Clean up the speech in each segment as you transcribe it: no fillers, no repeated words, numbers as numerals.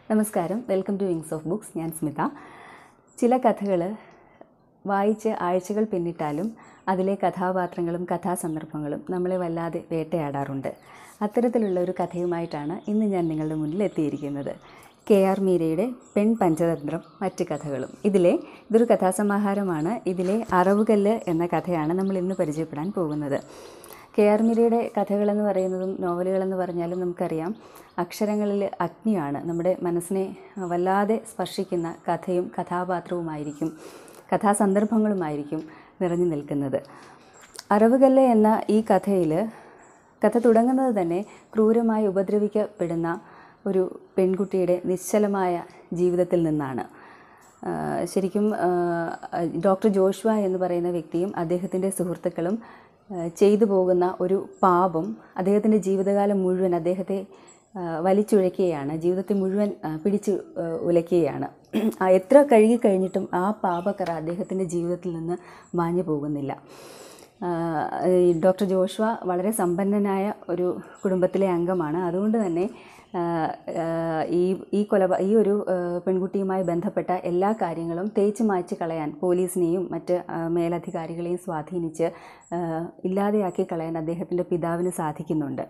നമസ്കാരം, welcome to wings of books. ഞാൻ സ്മിത. ചില കഥകൾ വായിച്ച് ആഴ്ചകൾ പിന്നിട്ടാലും അതിലെ കഥാപാത്രങ്ങളും കഥാസന്ദർഭങ്ങളും നമ്മളെ വല്ലാതെ വേട്ടയാടാറുണ്ട്. അത്തരത്തിലുള്ള ഒരു കഥയുമായിട്ടാണ് ഇന്ന് ഞാൻ നിങ്ങളുടെ മുന്നിൽ എത്തിയിരിക്കുന്നത്. KR മീരയുടെ പെൺ പഞ്ചതന്ത്രം മറ്റ് കഥകളും. ഇതൊരു കഥാസമാഹാരമാണ്. ഇതിലെ അറവുകല്ല് എന്ന കഥയാണ് നമ്മൾ ഇന്ന് പരിചയപ്പെടാൻ പോകുന്നത്. KR മീരയുടെ കഥകളെന്ന് പറയുന്നതും നോവലുകളെന്ന് പറഞ്ഞാലും നമുക്കറിയാം, അക്ഷരങ്ങളിൽ അഗ്നിയാണ്. നമ്മുടെ മനസ്സിനെ വല്ലാതെ സ്പർശിക്കുന്ന കഥയും കഥാപാത്രവുമായിരിക്കും, കഥാസന്ദർഭങ്ങളുമായിരിക്കും നിറഞ്ഞു നിൽക്കുന്നത്. അറവുകല്ല് എന്ന ഈ കഥ തുടങ്ങുന്നത് തന്നെ ക്രൂരമായി ഉപദ്രവിക്കപ്പെടുന്ന ഒരു പെൺകുട്ടിയുടെ നിശ്ചലമായ ജീവിതത്തിൽ നിന്നാണ്. ശരിക്കും ഡോക്ടർ ജോഷ്വ എന്ന് പറയുന്ന വ്യക്തിയും അദ്ദേഹത്തിൻ്റെ സുഹൃത്തുക്കളും ചെയ്തു പോകുന്ന ഒരു പാപം അദ്ദേഹത്തിൻ്റെ ജീവിതകാലം മുഴുവൻ അദ്ദേഹത്തെ വലിച്ചുഴയ്ക്കുകയാണ്, ജീവിതത്തെ മുഴുവൻ പിടിച്ച് ഉലയ്ക്കുകയാണ്. എത്ര കഴുകിക്കഴിഞ്ഞിട്ടും ആ പാപക്കറ അദ്ദേഹത്തിൻ്റെ ജീവിതത്തിൽ നിന്ന് മാഞ്ഞു പോകുന്നില്ല. ഡോക്ടർ ജോഷ്വ വളരെ സമ്പന്നനായ ഒരു കുടുംബത്തിലെ അംഗമാണ്. അതുകൊണ്ട് തന്നെ ഈ ഒരു പെൺകുട്ടിയുമായി ബന്ധപ്പെട്ട എല്ലാ കാര്യങ്ങളും തേച്ച് മായ്ച്ച് കളയാൻ പോലീസിനെയും മറ്റ് മേലധികാരികളെയും സ്വാധീനിച്ച് ഇല്ലാതെയാക്കി കളയാൻ അദ്ദേഹത്തിൻ്റെ പിതാവിന് സാധിക്കുന്നുണ്ട്.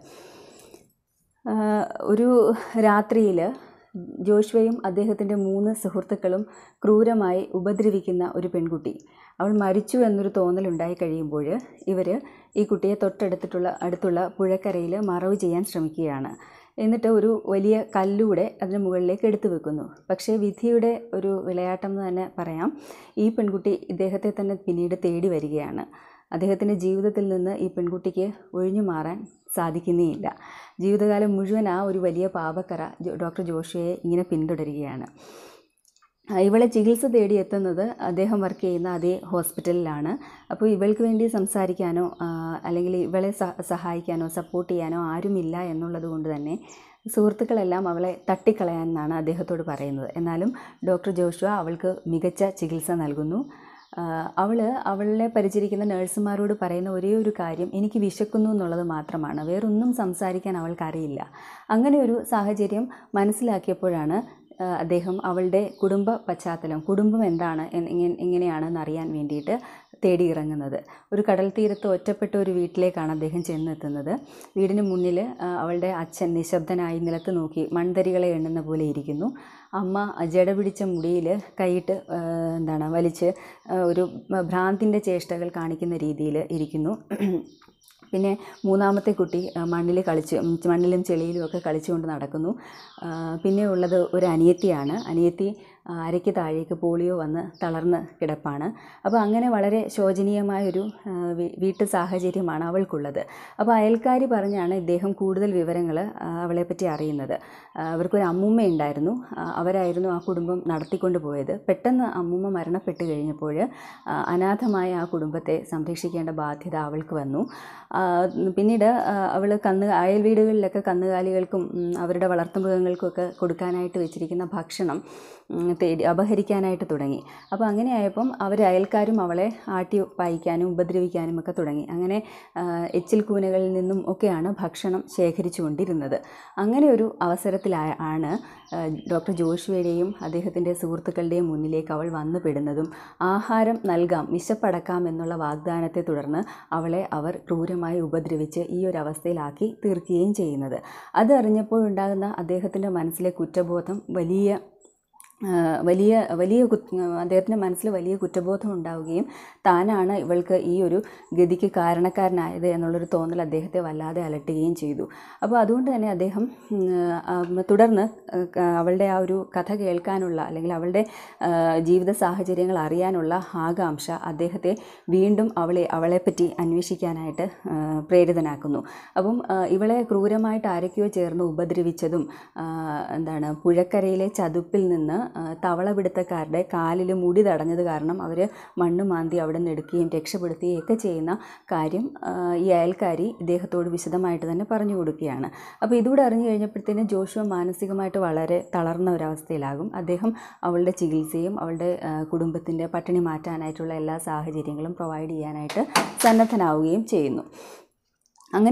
ഒരു രാത്രിയിൽ ജോഷ്വയും അദ്ദേഹത്തിൻ്റെ 3 സുഹൃത്തുക്കളും ക്രൂരമായി ഉപദ്രവിക്കുന്ന ഒരു പെൺകുട്ടി, അവൾ മരിച്ചു എന്നൊരു തോന്നലുണ്ടായി കഴിയുമ്പോൾ ഇവർ ഈ കുട്ടിയെ അടുത്തുള്ള പുഴക്കരയിൽ മറവ് ചെയ്യാൻ ശ്രമിക്കുകയാണ്. എന്നിട്ട് ഒരു വലിയ കല്ലൂടെ അതിന് മുകളിലേക്ക് എടുത്തു വെക്കുന്നു. പക്ഷേ വിധിയുടെ ഒരു വിളയാട്ടം എന്ന് തന്നെ പറയാം. ഈ പെൺകുട്ടി ഇദ്ദേഹത്തെ തന്നെ പിന്നീട് തേടി വരികയാണ്. അദ്ദേഹത്തിൻ്റെ ജീവിതത്തിൽ നിന്ന് ഈ പെൺകുട്ടിക്ക് ഒഴിഞ്ഞു മാറാൻ സാധിക്കുന്നേയില്ല. ജീവിതകാലം മുഴുവൻ ആ ഒരു വലിയ പാപക്കറ ഡോക്ടർ ജോഷ്വയെ ഇങ്ങനെ പിന്തുടരുകയാണ്. ഇവളെ ചികിത്സ തേടി എത്തുന്നത് അദ്ദേഹം വർക്ക് ചെയ്യുന്ന അതേ ഹോസ്പിറ്റലിലാണ്. അപ്പോൾ ഇവൾക്ക് വേണ്ടി സംസാരിക്കാനോ അല്ലെങ്കിൽ ഇവളെ സഹായിക്കാനോ സപ്പോർട്ട് ചെയ്യാനോ ആരുമില്ല എന്നുള്ളത് കൊണ്ട് തന്നെ സുഹൃത്തുക്കളെല്ലാം അവളെ തട്ടിക്കളയാനെന്നാണ് അദ്ദേഹത്തോട് പറയുന്നത്. എന്നാലും ഡോക്ടർ ജോഷ്വ അവൾക്ക് മികച്ച ചികിത്സ നൽകുന്നു. അവളെ പരിചരിക്കുന്ന നഴ്സുമാരോട് പറയുന്ന ഒരേ ഒരു കാര്യം, എനിക്ക് വിശക്കുന്നു എന്നുള്ളത് മാത്രമാണ്, വേറൊന്നും സംസാരിക്കാൻ അവൾക്കറിയില്ല. അങ്ങനെ ഒരു സാഹചര്യം മനസ്സിലാക്കിയപ്പോഴാണ് അദ്ദേഹം അവളുടെ കുടുംബ പശ്ചാത്തലം, കുടുംബം എന്താണ് എങ്ങനെയാണെന്ന് അറിയാൻ വേണ്ടിയിട്ട് തേടിയിറങ്ങുന്നത്. ഒരു കടൽ തീരത്ത് ഒറ്റപ്പെട്ട ഒരു വീട്ടിലേക്കാണ് അദ്ദേഹം ചെന്നെത്തുന്നത്. വീടിന് മുന്നിൽ അവളുടെ അച്ഛൻ നിശബ്ദനായി നിലത്ത് നോക്കി മൺതരികളെ എണ്ണുന്ന പോലെ ഇരിക്കുന്നു. അമ്മ ജട പിടിച്ച മുടിയിൽ കൈയിട്ട് വലിച്ച് ഒരു ഭ്രാന്തിൻ്റെ ചേഷ്ടകൾ കാണിക്കുന്ന രീതിയിൽ ഇരിക്കുന്നു. പിന്നെ 3ാമത്തെ കുട്ടി മണ്ണിലും ചെളിയിലും ഒക്കെ കളിച്ചുകൊണ്ട് നടക്കുന്നു. പിന്നെ ഉള്ളത് ഒരു അനിയത്തിയാണ്. അനിയത്തി അരയ്ക്ക് താഴേക്ക് പോളിയോ വന്ന് തളർന്ന് കിടപ്പാണ്. അപ്പോൾ അങ്ങനെ വളരെ ശോചനീയമായൊരു വീട്ടു സാഹചര്യമാണ് അവൾക്കുള്ളത്. അപ്പോൾ അയൽക്കാരി പറഞ്ഞാണ് ഇദ്ദേഹം കൂടുതൽ വിവരങ്ങൾ അവളെപ്പറ്റി അറിയുന്നത്. അവർക്കൊരു അമ്മൂമ്മ ഉണ്ടായിരുന്നു. അവരായിരുന്നു ആ കുടുംബം നടത്തിക്കൊണ്ട് പോയത്. പെട്ടെന്ന് അമ്മൂമ്മ മരണപ്പെട്ട് കഴിഞ്ഞപ്പോൾ അനാഥമായ ആ കുടുംബത്തെ സംരക്ഷിക്കേണ്ട ബാധ്യത അവൾക്ക് വന്നു. പിന്നീട് അവൾ അയൽ വീടുകളിലൊക്കെ കന്നുകാലികൾക്കും അവരുടെ വളർത്തുമൃഗങ്ങൾക്കൊക്കെ കൊടുക്കാനായിട്ട് വെച്ചിരിക്കുന്ന ഭക്ഷണം അപഹരിക്കാനായിട്ട് തുടങ്ങി. അപ്പോൾ അങ്ങനെയായപ്പം അയൽക്കാരും അവളെ ആട്ടി പായിക്കാനും ഉപദ്രവിക്കാനും ഒക്കെ തുടങ്ങി. അങ്ങനെ എച്ചിൽ കൂനകളിൽ നിന്നും ഒക്കെയാണ് ഭക്ഷണം ശേഖരിച്ചു കൊണ്ടിരുന്നത്. അങ്ങനെ ഒരു അവസരത്തിലാണ് ഡോക്ടർ ജോഷ്വയുടെയും അദ്ദേഹത്തിൻ്റെ സുഹൃത്തുക്കളുടെയും മുന്നിലേക്ക് അവൾ വന്നു പെടുന്നതും ആഹാരം നൽകാം, വിശപ്പടക്കാം എന്നുള്ള വാഗ്ദാനത്തെ തുടർന്ന് അവളെ അവർ ക്രൂരമായി ഉപദ്രവിച്ച് ഈ ഒരു അവസ്ഥയിലാക്കി തീർക്കുകയും ചെയ്യുന്നത്. അതറിഞ്ഞപ്പോഴുണ്ടാകുന്ന അദ്ദേഹത്തിൻ്റെ മനസ്സിലെ കുറ്റബോധം അദ്ദേഹത്തിൻ്റെ മനസ്സിൽ വലിയ കുറ്റബോധം ഉണ്ടാവുകയും താനാണ് ഇവൾക്ക് ഈ ഒരു ഗതിക്ക് കാരണക്കാരനായത് എന്നുള്ളൊരു തോന്നൽ അദ്ദേഹത്തെ വല്ലാതെ അലട്ടുകയും ചെയ്തു. അപ്പോൾ അതുകൊണ്ട് തന്നെ അദ്ദേഹം തുടർന്ന് അവളുടെ ആ ഒരു കഥ കേൾക്കാനുള്ള അല്ലെങ്കിൽ അവളുടെ ജീവിത സാഹചര്യങ്ങൾ അറിയാനുള്ള ആകാംക്ഷ അദ്ദേഹത്തെ വീണ്ടും അവളെപ്പറ്റി അന്വേഷിക്കാനായിട്ട് പ്രേരിതനാക്കുന്നു. അപ്പം ഇവളെ ക്രൂരമായിട്ട് ആരൊക്കെയോ ചേർന്ന് ഉപദ്രവിച്ചതും പുഴക്കരയിലെ ചതുപ്പിൽ നിന്ന് തവളപിടുത്തക്കാരുടെ കാലിൽ മുടി തടഞ്ഞത് കാരണം അവർ മണ്ണ് മാന്തി അവിടെ നിന്ന് എടുക്കുകയും രക്ഷപ്പെടുത്തുകയും ഒക്കെ ചെയ്യുന്ന കാര്യം ഈ അയൽക്കാരി ഇദ്ദേഹത്തോട് വിശദമായിട്ട് തന്നെ പറഞ്ഞു കൊടുക്കുകയാണ്. അപ്പോൾ ഇതുകൂടെ അറിഞ്ഞു കഴിഞ്ഞപ്പോഴത്തേനും ജോഷ്വ മാനസികമായിട്ട് വളരെ തളർന്ന ഒരവസ്ഥയിലാകും. അദ്ദേഹം അവളുടെ ചികിത്സയും അവളുടെ കുടുംബത്തിൻ്റെ പട്ടിണി മാറ്റാനായിട്ടുള്ള എല്ലാ സാഹചര്യങ്ങളും പ്രൊവൈഡ് ചെയ്യാനായിട്ട് സന്നദ്ധനാവുകയും ചെയ്യുന്നു. അങ്ങനെ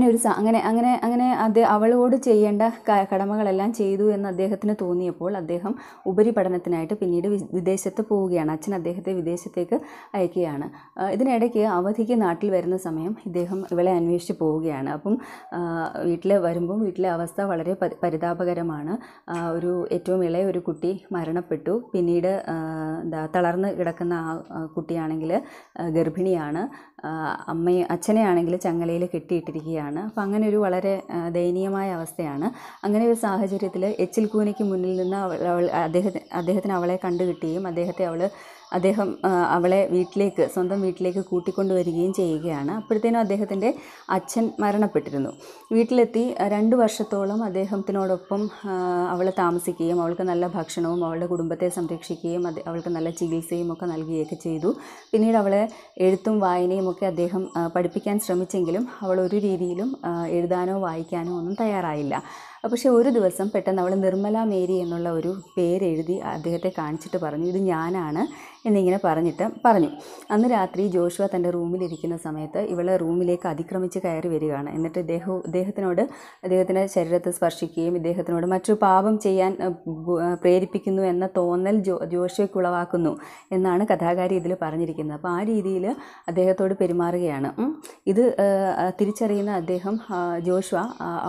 അവളോട് ചെയ്യേണ്ട കടമകളെല്ലാം ചെയ്തു എന്ന് അദ്ദേഹത്തിന് തോന്നിയപ്പോൾ അദ്ദേഹം ഉപരിപഠനത്തിനായിട്ട് പിന്നീട് വിദേശത്ത് പോവുകയാണ്. അച്ഛൻ അദ്ദേഹത്തെ വിദേശത്തേക്ക് അയക്കുകയാണ്. ഇതിനിടയ്ക്ക് അവധിക്ക് നാട്ടിൽ വരുന്ന സമയം ഇദ്ദേഹം ഇവളെ അന്വേഷിച്ച് പോവുകയാണ്. അപ്പം വീട്ടിൽ വരുമ്പം വീട്ടിലെ അവസ്ഥ വളരെ പരിതാപകരമാണ്. ഏറ്റവും ഇളയ ഒരു കുട്ടി മരണപ്പെട്ടു. പിന്നീട് തളർന്ന് കിടക്കുന്ന ആ കുട്ടിയാണെങ്കിൽ ഗർഭിണിയാണ്. അച്ഛനെ ആണെങ്കിൽ ചങ്ങലയിൽ കെട്ടിയിട്ടിരിക്കുകയാണ്. അപ്പം അങ്ങനെ ഒരു വളരെ ദയനീയമായ അവസ്ഥയാണ്. അങ്ങനെ ഒരു സാഹചര്യത്തിൽ എച്ചിൽ കൂനയ്ക്ക് മുന്നിൽ നിന്ന് അദ്ദേഹത്തിന് അവളെ കണ്ടുകിട്ടുകയും അദ്ദേഹം അവളെ സ്വന്തം വീട്ടിലേക്ക് കൂട്ടിക്കൊണ്ടുവരികയും ചെയ്യുകയാണ്. അപ്പോഴത്തേനും അദ്ദേഹത്തിൻ്റെ അച്ഛൻ മരണപ്പെട്ടിരുന്നു. വീട്ടിലെത്തി 2 വർഷത്തോളം അദ്ദേഹത്തിനോടൊപ്പം അവൾ താമസിക്കുകയും അവൾക്ക് നല്ല ഭക്ഷണവും അവളുടെ കുടുംബത്തെ സംരക്ഷിക്കുകയും അവൾക്ക് നല്ല ചികിത്സയും ഒക്കെ നൽകുകയൊക്കെ ചെയ്തു. പിന്നീട് അവളെ എഴുത്തും വായനയും ഒക്കെ അദ്ദേഹം പഠിപ്പിക്കാൻ ശ്രമിച്ചെങ്കിലും അവൾ ഒരു രീതിയിലും എഴുതാനോ വായിക്കാനോ ഒന്നും തയ്യാറായില്ല. പക്ഷേ ഒരു ദിവസം പെട്ടെന്ന് അവൾ നിർമ്മല മേരി എന്നുള്ള ഒരു പേരെഴുതി അദ്ദേഹത്തെ കാണിച്ചിട്ട് പറഞ്ഞു, ഇത് ഞാനാണ് എന്നിങ്ങനെ പറഞ്ഞു. അന്ന് രാത്രി ജോഷുവ തൻ്റെ റൂമിലിരിക്കുന്ന സമയത്ത് ഇവളെ റൂമിലേക്ക് അതിക്രമിച്ച് കയറി വരികയാണ്. എന്നിട്ട് അദ്ദേഹത്തിൻ്റെ ശരീരത്തെ സ്പർശിക്കുകയും ഇദ്ദേഹത്തിനോട് മറ്റൊരു പാപം ചെയ്യാൻ പ്രേരിപ്പിക്കുന്നു എന്ന തോന്നൽ ജോഷുവയ്ക്ക് ഉളവാക്കുന്നു എന്നാണ് കഥാകാരി ഇതിൽ പറഞ്ഞിരിക്കുന്നത്. അപ്പോൾ ആ രീതിയിൽ അദ്ദേഹത്തോട് പെരുമാറുകയാണ്. ഇത് തിരിച്ചറിയുന്ന ജോഷുവ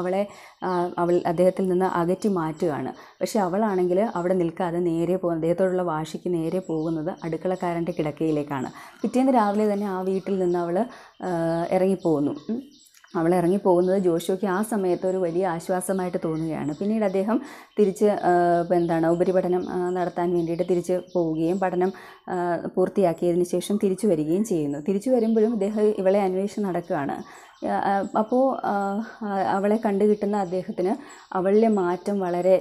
അദ്ദേഹത്തിൽ നിന്ന് അകറ്റി മാറ്റുകയാണ്. പക്ഷേ അവളാണെങ്കിൽ അവിടെ നിൽക്കാതെ അദ്ദേഹത്തോടുള്ള വാശിക്ക് നേരെ പോകുന്നത് അടുക്കളക്കാരൻ്റെ കിടക്കയിലേക്കാണ്. പിറ്റേന്ന് രാവിലെ തന്നെ ആ വീട്ടിൽ നിന്ന് അവൾ ഇറങ്ങിപ്പോകുന്നു. അവൾ ഇറങ്ങിപ്പോകുന്നത് ജോഷുവയ്ക്ക് ആ സമയത്ത് ഒരു വലിയ ആശ്വാസമായിട്ട് തോന്നുകയാണ്. പിന്നീട് അദ്ദേഹം തിരിച്ച് ഉപരിപഠനം നടത്താൻ വേണ്ടിയിട്ട് തിരിച്ച് പോവുകയും പഠനം പൂർത്തിയാക്കിയതിന് ശേഷം തിരിച്ചു വരികയും ചെയ്യുന്നു. തിരിച്ചു വരുമ്പോഴും ഇവളെ അന്വേഷിച്ച് നടക്കുകയാണ്. അപ്പോൾ അവളെ കണ്ടുകിട്ടുന്ന അദ്ദേഹത്തിന് അവളിലെ മാറ്റം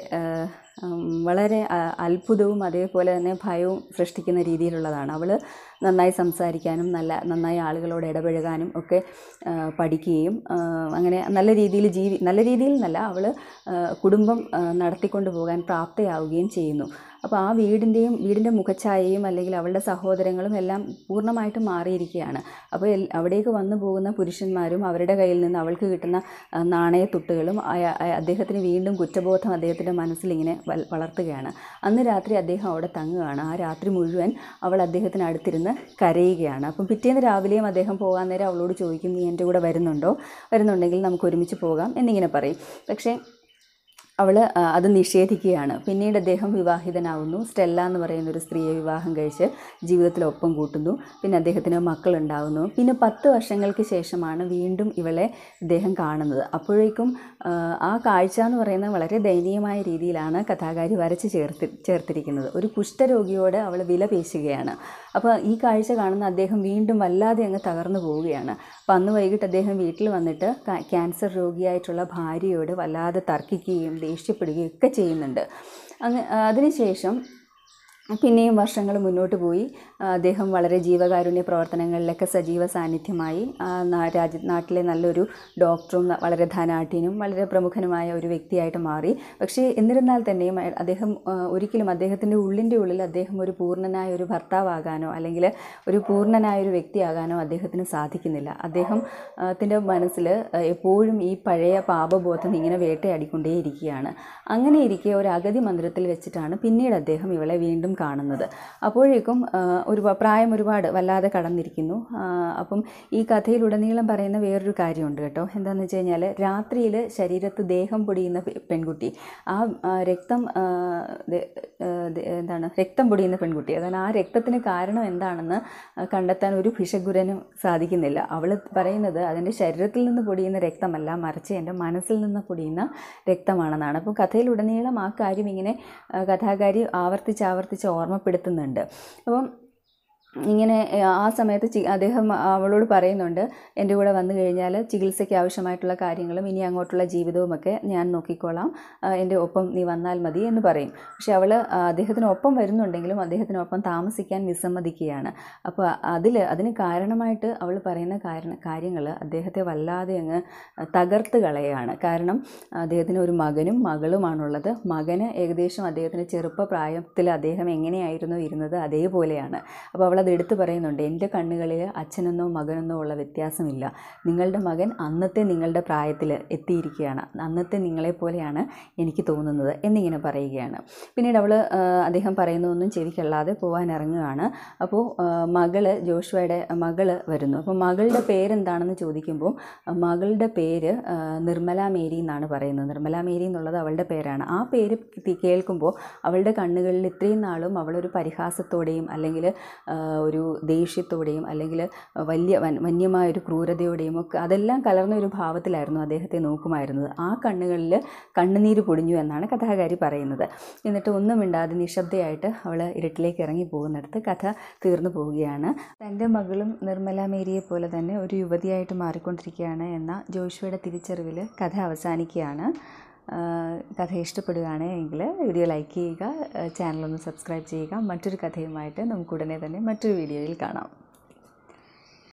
വളരെ അത്ഭുതവും അതേപോലെ തന്നെ ഭയവും സൃഷ്ടിക്കുന്ന രീതിയിലുള്ളതാണ്. അവൾ നന്നായി സംസാരിക്കാനും നന്നായി ആളുകളോട് ഇടപഴകാനും ഒക്കെ പഠിക്കുകയും അങ്ങനെ നല്ല രീതിയിൽ എന്നല്ല, അവൾ കുടുംബം നടത്തിക്കൊണ്ട് പോകാൻ പ്രാപ്തയാവുകയും ചെയ്യുന്നു. അപ്പോൾ ആ വീടിൻ്റെ മുഖഛായയും അല്ലെങ്കിൽ അവളുടെ സഹോദരങ്ങളും എല്ലാം പൂർണ്ണമായിട്ടും മാറിയിരിക്കുകയാണ്. അപ്പോൾ അവിടേക്ക് വന്നു പോകുന്ന പുരുഷന്മാരും അവരുടെ കയ്യിൽ നിന്ന് അവൾക്ക് കിട്ടുന്ന നാണയത്തുട്ടുകളും അദ്ദേഹത്തിന് വീണ്ടും കുറ്റബോധം അദ്ദേഹത്തിൻ്റെ മനസ്സിലിങ്ങനെ വളർത്തുകയാണ്. അന്ന് രാത്രി അദ്ദേഹം അവിടെ തങ്ങുകയാണ്. ആ രാത്രി മുഴുവൻ അവൾ അദ്ദേഹത്തിന് അടുത്തിരുന്ന് കരയുകയാണ്. അപ്പം പിറ്റേന്ന് രാവിലെയും അദ്ദേഹം പോകാൻ നേരം അവളോട് ചോദിക്കും, നീ എൻ്റെ കൂടെ വരുന്നുണ്ടെങ്കിൽ നമുക്ക് ഒരുമിച്ച് പോകാം എന്നിങ്ങനെ പറയും. പക്ഷേ അവൾ അത് നിഷേധിക്കുകയാണ്. പിന്നീട് അദ്ദേഹം വിവാഹിതനാവുന്നു. സ്റ്റെല്ല എന്ന് പറയുന്ന ഒരു സ്ത്രീയെ വിവാഹം കഴിച്ച് ജീവിതത്തിലൊപ്പം കൂട്ടുന്നു. പിന്നെ അദ്ദേഹത്തിന് മക്കളുണ്ടാവുന്നു. പിന്നെ 10 വർഷങ്ങൾക്ക് ശേഷമാണ് വീണ്ടും ഇവളെ അദ്ദേഹം കാണുന്നത്. അപ്പോഴേക്കും ആ കാഴ്ച എന്ന് പറയുന്നത് വളരെ ദയനീയമായ രീതിയിലാണ് കഥാകാരി വരച്ച് ചേർത്തിരിക്കുന്നത്. ഒരു കുഷ്ഠരോഗിയോട് അവൾ വിലപേശുകയാണ്. അപ്പോൾ ഈ കാഴ്ച കാണുന്ന അദ്ദേഹം വീണ്ടും വല്ലാതെ അങ്ങ് തകർന്നു പോവുകയാണ്. അപ്പോൾ അന്ന് വൈകിട്ട് അദ്ദേഹം വീട്ടിൽ വന്നിട്ട് ക്യാൻസർ രോഗിയായിട്ടുള്ള ഭാര്യയോട് വല്ലാതെ തർക്കിക്കുകയും ദേഷ്യപ്പെടുകയും ഒക്കെ ചെയ്യുന്നുണ്ട്. അതിനുശേഷം പിന്നെയും വർഷങ്ങൾ മുന്നോട്ട് പോയി. അദ്ദേഹം വളരെ ജീവകാരുണ്യ പ്രവർത്തനങ്ങളിലൊക്കെ സജീവ സാന്നിധ്യമായി. നാട്ടിലെ നല്ലൊരു ഡോക്ടറും വളരെ ധനാഢ്യനും വളരെ പ്രമുഖനുമായ ഒരു വ്യക്തിയായിട്ട് മാറി. പക്ഷേ എന്നിരുന്നാൽ തന്നെയും ഒരിക്കലും അദ്ദേഹത്തിൻ്റെ ഉള്ളിൽ അദ്ദേഹം ഒരു പൂർണ്ണനായ ഒരു ഭർത്താവാകാനോ അല്ലെങ്കിൽ ഒരു പൂർണ്ണനായ ഒരു വ്യക്തിയാകാനോ അദ്ദേഹത്തിന് സാധിക്കുന്നില്ല. അദ്ദേഹത്തിൻ്റെ മനസ്സിൽ എപ്പോഴും ഈ പഴയ പാപബോധം ഇങ്ങനെ വേട്ടയാടിക്കൊണ്ടേയിരിക്കുകയാണ്. അങ്ങനെ ഇരിക്കെ ഒരു അഗതി മന്ദിരത്തിൽ വെച്ചിട്ടാണ് പിന്നീട് അദ്ദേഹം ഇവളെ വീണ്ടും കാണുന്നത്. അപ്പോഴേക്കും പ്രായം ഒരുപാട് വല്ലാതെ കടന്നിരിക്കുന്നു. അപ്പം ഈ കഥയിലുടനീളം പറയുന്ന വേറൊരു കാര്യമുണ്ട് കേട്ടോ. എന്താണെന്ന് വെച്ച് കഴിഞ്ഞാൽ രാത്രിയിൽ ശരീരത്ത് ദേഹം പൊടിയുന്ന പെൺകുട്ടി, രക്തം പൊടിയുന്ന പെൺകുട്ടി, അതാണ് ആ രക്തത്തിന് കാരണം എന്താണെന്ന് കണ്ടെത്താൻ ഒരു ഭിഷഗ്വരനും സാധിക്കുന്നില്ല. അവൾ പറയുന്നത് അതിൻ്റെ ശരീരത്തിൽ നിന്ന് പൊടിയുന്ന രക്തമല്ല, മറിച്ച് എൻ്റെ മനസ്സിൽ നിന്ന് പൊടിയുന്ന രക്തമാണെന്നാണ്. അപ്പം കഥയിലുടനീളം ആ കാര്യം ഇങ്ങനെ കഥാകാരി ആവർത്തിച്ച് ഓർമ്മപ്പെടുത്തുന്നുണ്ട്. അപ്പം ഇങ്ങനെ ആ സമയത്ത് അദ്ദേഹം അവളോട് പറയുന്നുണ്ട്, എൻ്റെ കൂടെ വന്നു കഴിഞ്ഞാൽ ചികിത്സയ്ക്ക് ആവശ്യമായിട്ടുള്ള കാര്യങ്ങളും ഇനി അങ്ങോട്ടുള്ള ജീവിതവുമൊക്കെ ഞാൻ നോക്കിക്കോളാം, എൻ്റെ ഒപ്പം നീ വന്നാൽ മതി എന്ന് പറയും. പക്ഷെ അവൾ അദ്ദേഹത്തിനൊപ്പം വരുന്നുണ്ടെങ്കിലും അദ്ദേഹത്തിനൊപ്പം താമസിക്കാൻ വിസമ്മതിക്കുകയാണ്. അപ്പോൾ അതിന് കാരണമായിട്ട് അവൾ പറയുന്ന കാര്യങ്ങൾ അദ്ദേഹത്തെ വല്ലാതെ അങ്ങ് തകർത്ത് കളയുകയാണ്. കാരണം അദ്ദേഹത്തിന് ഒരു മകനും മകളുമാണുള്ളത്. മകന് ഏകദേശം അദ്ദേഹത്തിൻ്റെ ചെറുപ്പപ്രായത്തിൽ അദ്ദേഹം എങ്ങനെയായിരുന്നു ഇരുന്നത് അതേപോലെയാണ്. അപ്പോൾ അവൾ അത് എടുത്തു പറയുന്നുണ്ട്. എൻ്റെ കണ്ണുകളിൽ അച്ഛനെന്നോ മകനെന്നോ ഉള്ള വ്യത്യാസമില്ല. നിങ്ങളുടെ മകൻ അന്നത്തെ നിങ്ങളുടെ പ്രായത്തിൽ എത്തിയിരിക്കുകയാണ്, അന്നത്തെ നിങ്ങളെപ്പോലെയാണ് എനിക്ക് തോന്നുന്നത് എന്നിങ്ങനെ പറയുകയാണ്. പിന്നീട് അദ്ദേഹം പറയുന്നതൊന്നും ചെവിക്കൊള്ളാതെ പോകാൻ ഇറങ്ങുകയാണ്. അപ്പോൾ ജോഷുവയുടെ മകള് വരുന്നു. അപ്പോൾ മകളുടെ പേരെന്താണെന്ന് ചോദിക്കുമ്പോൾ മകളുടെ പേര് നിർമ്മല മേരി എന്നാണ് പറയുന്നത്. നിർമ്മല മേരി എന്നുള്ളത് അവളുടെ പേരാണ്. ആ പേര് കേൾക്കുമ്പോൾ അവളുടെ കണ്ണുകളിൽ ഇത്രയും നാളും അവളൊരു പരിഹാസത്തോടെയും അല്ലെങ്കിൽ ഒരു ദേഷ്യത്തോടെയും അല്ലെങ്കിൽ വന്യമായൊരു ക്രൂരതയോടെയും ഒക്കെ അതെല്ലാം കലർന്ന ഒരു ഭാവത്തിലായിരുന്നു അദ്ദേഹത്തെ നോക്കുമായിരുന്നത്. ആ കണ്ണുകളിൽ കണ്ണുനീര് പൊടിഞ്ഞു എന്നാണ് കഥാകാരി പറയുന്നത്. എന്നിട്ട് ഒന്നും മിണ്ടാതെ നിശബ്ദയായിട്ട് അവൾ ഇരുട്ടിലേക്ക് ഇറങ്ങി പോകുന്നിടത്ത് കഥ തീർന്നു പോവുകയാണ്. തൻ്റെ മകളും നിർമ്മല മേരിയെ പോലെ തന്നെ ഒരു യുവതിയായിട്ട് മാറിക്കൊണ്ടിരിക്കുകയാണ് എന്ന ജോഷുവയുടെ തിരിച്ചറിവിൽ കഥ അവസാനിക്കുകയാണ്. കഥ ഇഷ്ടപ്പെടുകയാണ് എങ്കിൽ വീഡിയോ ലൈക്ക് ചെയ്യുക, ചാനലൊന്ന് സബ്സ്ക്രൈബ് ചെയ്യുക. മറ്റൊരു കഥയുമായിട്ട് നമുക്ക് ഉടനെ തന്നെ മറ്റൊരു വീഡിയോയിൽ കാണാം.